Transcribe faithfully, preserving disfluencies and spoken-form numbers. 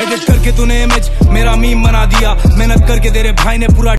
edit करके तूने image मेरा मीम बना दिया, मेहनत करके तेरे भाई ने पूरा